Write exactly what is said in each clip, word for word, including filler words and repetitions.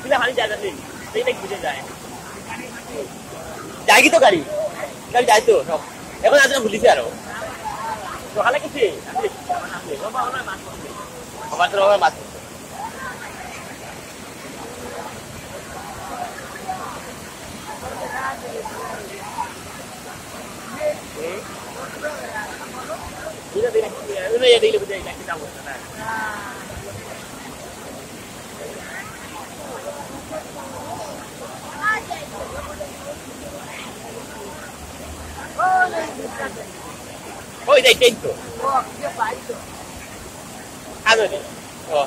কিনা পানি যায় জানি এইটা বুঝে যায় যায় কি তো গাড়ি গাড়ি যায় তো সব এখন আজ ভুলিছে আরো সকালে কিছু আমার তো মাছ Ini dia ini dia dia dia dia kita buat sana. Oh, ini itu. Oh, dia baik tu. Ada ni. Oh.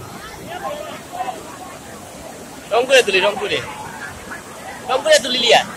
রংপুরে তুলি রংপুরে রংপুরে তুলি লিয়া